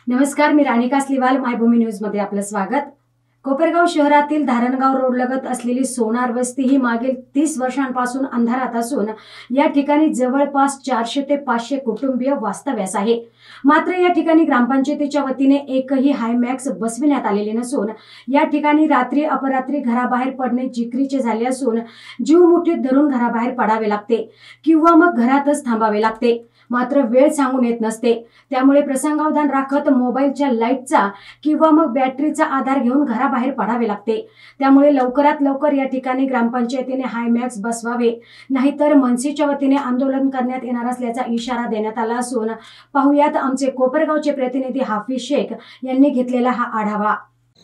नमस्कार, मी राणी कासलीवाल. मायभूमी न्यूज मध्ये आपलं स्वागत. कोपरगाव शहरातील धारणगाव रोड लगत असलेली सोनार वस्ती ही मागील 30 वर्षांपासून अंधारात असून या ठिकाणी जवळपास 400 ते 500 कुटुंबीय वास्तव्यास आहे. मात्र या ठिकाणी ग्रामपंचायतीच्या वतीने एकही हायमॅक्स बसविण्यात आलेले नसून या ठिकाणी रात्री अपरात्री घराबाहेर पडणे जिकरीचे झाले असून जीव मुठीत धरून घराबाहेर पडावे लागते किंवा मग घरातच थांबावे लागते. मात्र वेळ सांगून येत नसते. त्यामुळे प्रसंगावधान राखत मोबाईलच्या लाईटचा किंवा मग बॅटरीचा आधार घेऊन घराबाहेर पडावे लागते. त्यामुळे लवकरात लवकर या ठिकाणी ग्रामपंचायतीने हायमॅक्स बसवावे, नाहीतर मनसेच्या वतीने आंदोलन करण्यात येणार असल्याचा इशारा देण्यात आला असून पाहुयात आमचे कोपरगावचे प्रतिनिधी हाफिज शेख यांनी घेतलेला हा आढावा.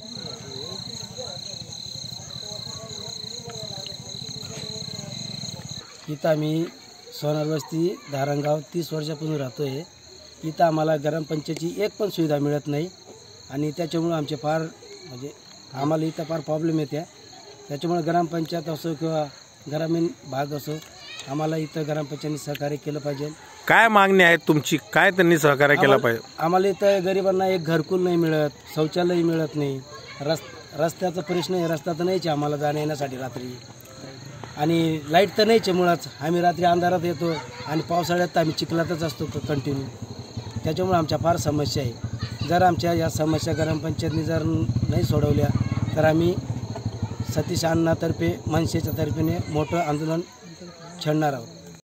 इथं मी सोनार वस्ती धारणगाव 30 वर्षापासून राहतो आहे. इथं आम्हाला ग्रामपंचायतीची एक पण सुविधा मिळत नाही आणि त्याच्यामुळे आमचे फार आम्हाला इथं फार प्रॉब्लेम येते. त्याच्यामुळे ग्रामपंचायत असो किंवा ग्रामीण भाग असो, आम्हाला इथं ग्रामपंचायतीने सहकार्य केलं पाहिजे. काय मागणी आहे तुमची? काय त्यांनी सहकार्य केलं पाहिजे? आम्हाला इथं गरिबांना एक घरकुल नाही मिळत, शौचालय मिळत नाही, रस्त्याचा प्रश्न आहे. रस्ता तर नाहीच आम्हाला जाण्या येण्यासाठी रात्री, आणि लाईट तर नाहीच आहे मुळात. आम्ही रात्री अंधारात येतो आणि पावसाळ्यात आम्ही चिखलातच असतो कंटिन्यू. त्याच्यामुळे आमच्या फार समस्या आहे. जर आमच्या या समस्या ग्रामपंचायतने जर नाही सोडवल्या तर आम्ही सतीश अण्णातर्फे मनसेच्या तर्फेने मोठं आंदोलन छेडणार आहोत.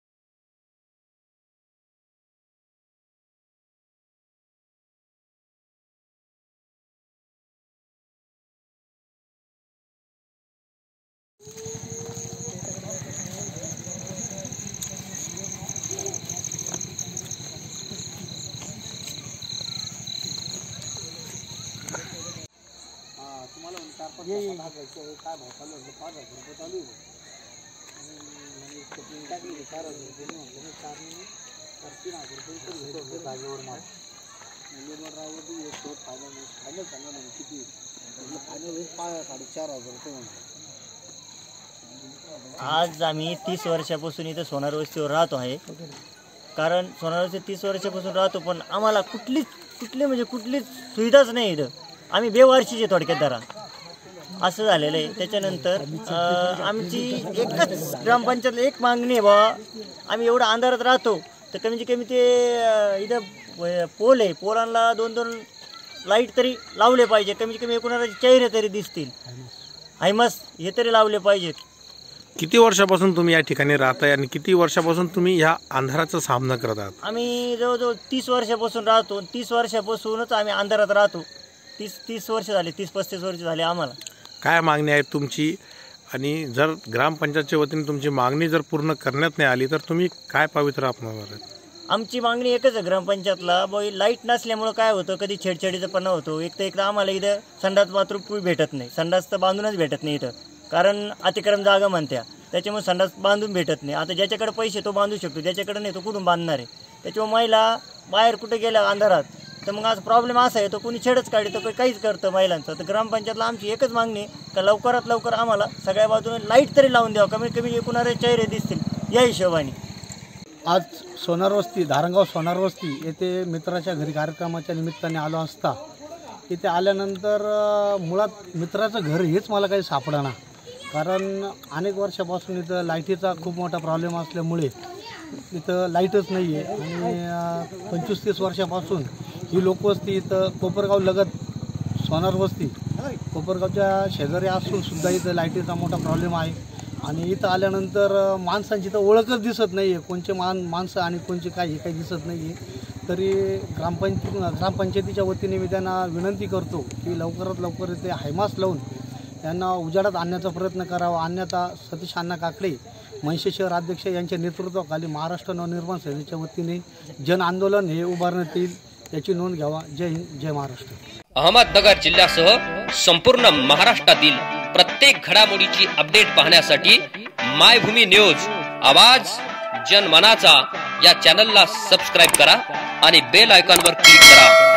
आज आम्ही 30 वर्षापासून इथं सोनार वस्तीवर राहतो आहे. कारण सोनार वस्ती 30 वर्षापासून राहतो, पण आम्हाला कुठलीच सुविधाच नाही. इथं आम्ही बेवारशीचे थोडक्यात धरा असं झालेलं आहे. त्याच्यानंतर आमची एकच ग्रामपंचायत एक मागणी आहे, बाबा आम्ही एवढं अंधारात राहतो तर कमी ते इथं पोल आहे, पोलांना 2-2 लाईट तरी लावले पाहिजे. कमी कोणाचे चेहरे तरी दिसतील, हायमस हे तरी लावले पाहिजेत. किती वर्षापासून तुम्ही या ठिकाणी राहताय आणि किती वर्षापासून तुम्ही ह्या अंधाराचा सामना करत आहात? आम्ही जवळजवळ 30 वर्षापासून राहतो. 30 वर्षापासूनच आम्ही अंधारात राहतो. 30 वर्ष झाले, 30-35 वर्ष झाले आम्हाला. काय मागणी आहे तुमची? आणि जर ग्रामपंचायतच्या वतीने तुमची मागणी जर पूर्ण करण्यात नाही आली तर तुम्ही काय पवित्र अपनावर? आमची मागणी एकच आहे ग्रामपंचायतला, लाईट नसल्यामुळं काय होतं, कधी छेडछाडीचंपणा होतो. एकदा आम्हाला इथं संडास बाथरूम भेटत नाही, संडास तर बांधूनच भेटत नाही इथं, कारण अतिक्रम जागा म्हणत्या. त्याच्यामुळे संडास बांधून भेटत नाही. आता ज्याच्याकडे पैसे तो बांधू शकतो, ज्याच्याकडे नाही तो कुठून बांधणार आहे? त्याच्यामुळे महिला बाहेर कुठे गेल्या अंधारात तर मग आज प्रॉब्लेम असा आहे, तो कोणी छेडच काढतो, काहीच करतं महिलांचं. तर ग्रामपंचायतला आमची एकच मागणी आहे का लवकरात लवकर आम्हाला सगळ्या बाजूने लाईट तरी लावून द्यावं, कमी एकूणारे चेहरे दिसतील या हिशोबाने. आज सोनार वस्ती धारणगाव सोनार वस्ती येथे मित्राच्या घरी कार्यक्रमाच्या निमित्ताने आलो असता इथे आल्यानंतर मुळात मित्राचं घर हेच मला काही सापडाना. कारण अनेक वर्षापासून इथं लाईटीचा खूप मोठा प्रॉब्लेम असल्यामुळे इथं लाईटच नाही आहे. आणि 25-30 वर्षापासून ही लोकवस्ती इथं कोपरगाव लगत सोनार वस्ती कोपरगावच्या शेजारी असून सुद्धा इथं लाईटीचा मोठा प्रॉब्लेम आहे. आणि इथं आल्यानंतर माणसांची तर ओळखच दिसत नाही आहे, कोणचे माणसं आणि कोणचे काय हे काही दिसत नाही आहे. तरी ग्रामपंचायतीच्या वतीने मी त्यांना विनंती करतो की लवकरात लवकर इथे हायमास लावून त्यांना उजाडात आणण्याचा प्रयत्न करावा. अन्यथा सतीश अण्णा काकडे मनसे शहर अध्यक्ष यांच्या नेतृत्वाखाली महाराष्ट्र नवनिर्माण सेनेच्या वतीने जन आंदोलन हे उभारण्यात येईल, याची नोंद घ्यावा. जय हिंद, जय महाराष्ट्र. अहमदनगर जिल्ह्यासह संपूर्ण महाराष्ट्रातील प्रत्येक घडामोडीची अपडेट पाहण्यासाठी मायभूमी न्यूज आवाज जनमनाचा या चॅनलला सबस्क्राईब करा आणि बेल आयकॉनवर क्लिक करा.